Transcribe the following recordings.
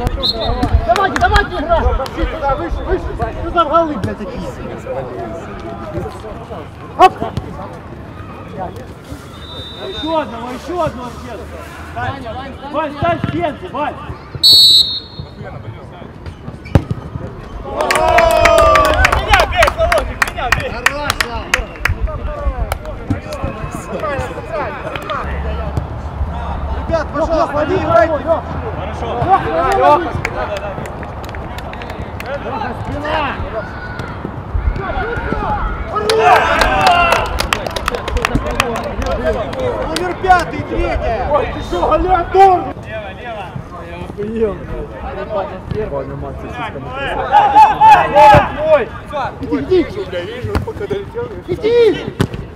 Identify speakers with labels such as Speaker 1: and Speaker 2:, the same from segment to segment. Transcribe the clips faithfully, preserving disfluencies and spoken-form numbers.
Speaker 1: Давайте, давайте играть! Сюда, выше, выше! Сюда в голы, блядь, такие! Оп! Еще одного, еще одного стенку! Ваня, Вань, Вань, стань в стенку, Вань! Меня бей, Солодик, меня бей! Хорошо! Ребят, пожалуйста, не играйте! Хорошо! Лёха, спина, да, да! Лёха, спина! Номер пятый, третья! Ой, ты что, Галиатор! Лево, лево! Я охуел! Ваня, Макс, иди, иди! Иди!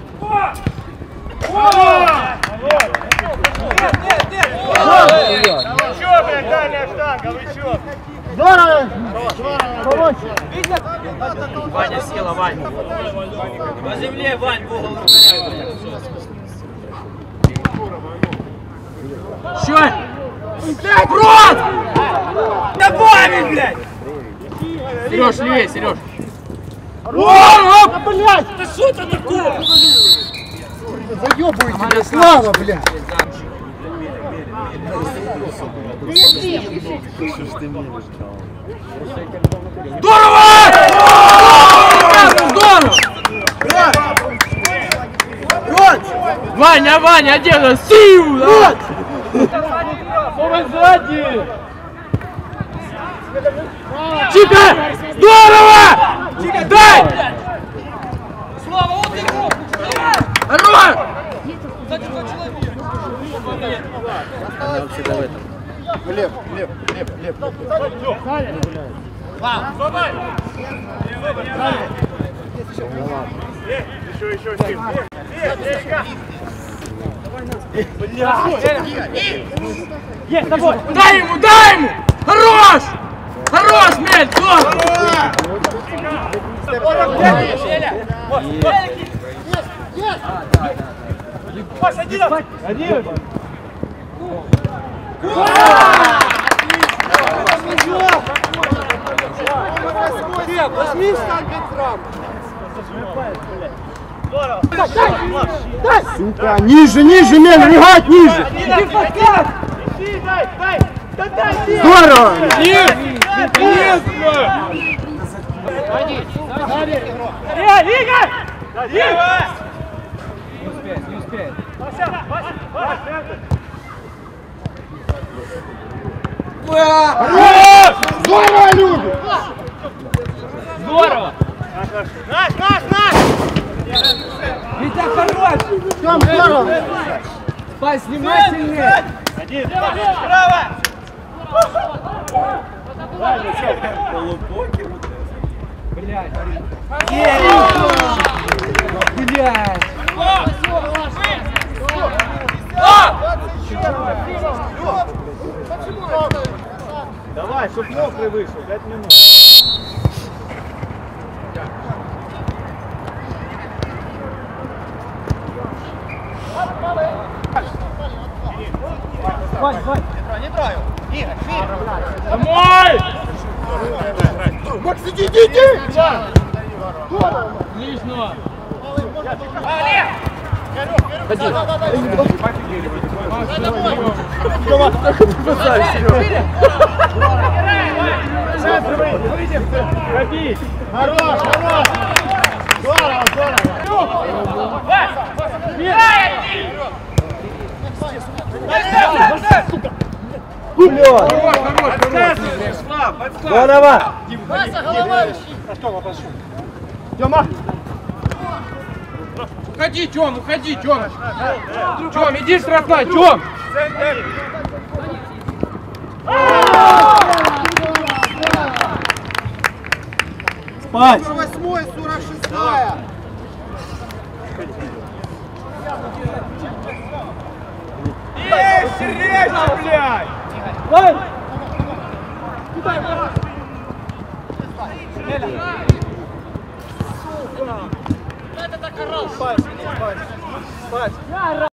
Speaker 1: Нет, нет, нет! Вы чё, блядь, дальняя штанга, вы чё? Здорово!
Speaker 2: Ваня села, Вань. По земле, Вань, в угол ударяй. Чё? Блядь, брат! Давай, блядь! Серёж, левее, Серёж.
Speaker 1: О, блядь!
Speaker 2: Да что это такое?
Speaker 1: Заёбывайте, Слава, блядь!
Speaker 2: Здорово! Здорово! Ваня, Ваня, одежда, сил!
Speaker 1: Помощь сзади!
Speaker 2: Чика! Здорово! Дай!
Speaker 3: Слава, вот игру!
Speaker 2: Хорош!
Speaker 1: Глеб, Глеб, Глеб, Глеб. Еще, еще, есть, тобой!
Speaker 2: Дай ему, дай ему! Хорош! Хорош, Мель! Здорово!
Speaker 1: Паш, один! Один! Возьми стань ветрам! Здорово! Дай! Сука, ниже, ниже, Мель, регать ниже! Иди, дай, дай! Дай, здорово! Нет! Нет! Ходи! Э, Лига! Лига! Не успеет, не успеет. Вася, Вася, Вася! Хорош! Здорово, люди!
Speaker 2: Здорово!
Speaker 1: Наш, наш, наш!
Speaker 2: Витя, хорош!
Speaker 1: Там здорово!
Speaker 2: Спай, снимай сильнее!
Speaker 1: Один, право!
Speaker 2: Полупокер. Блядь. Блядь.
Speaker 1: Давай, чтоб мокрый вышел, пять минут. Вань, Вань. Не трою. Игорь, Игорь.
Speaker 2: Домой!
Speaker 1: Макс, иди, иди, иди!
Speaker 2: Лишнего.
Speaker 1: Олег!
Speaker 2: Ходи.
Speaker 1: Давай, только не бросай, Серёга. Ходи! Хорош, хорош! Здорово, здорово! Вперед! Здорово! Артём, пошел. Тёма!
Speaker 2: Уходи, Тём, уходи, Тём. Тём, иди штрафной, Тём.
Speaker 1: Спать!
Speaker 4: сорок восьмой, сорок шестая.
Speaker 1: Есть, режь, блядь! Вань! Сука! Это так орал! Спать, спать, спать!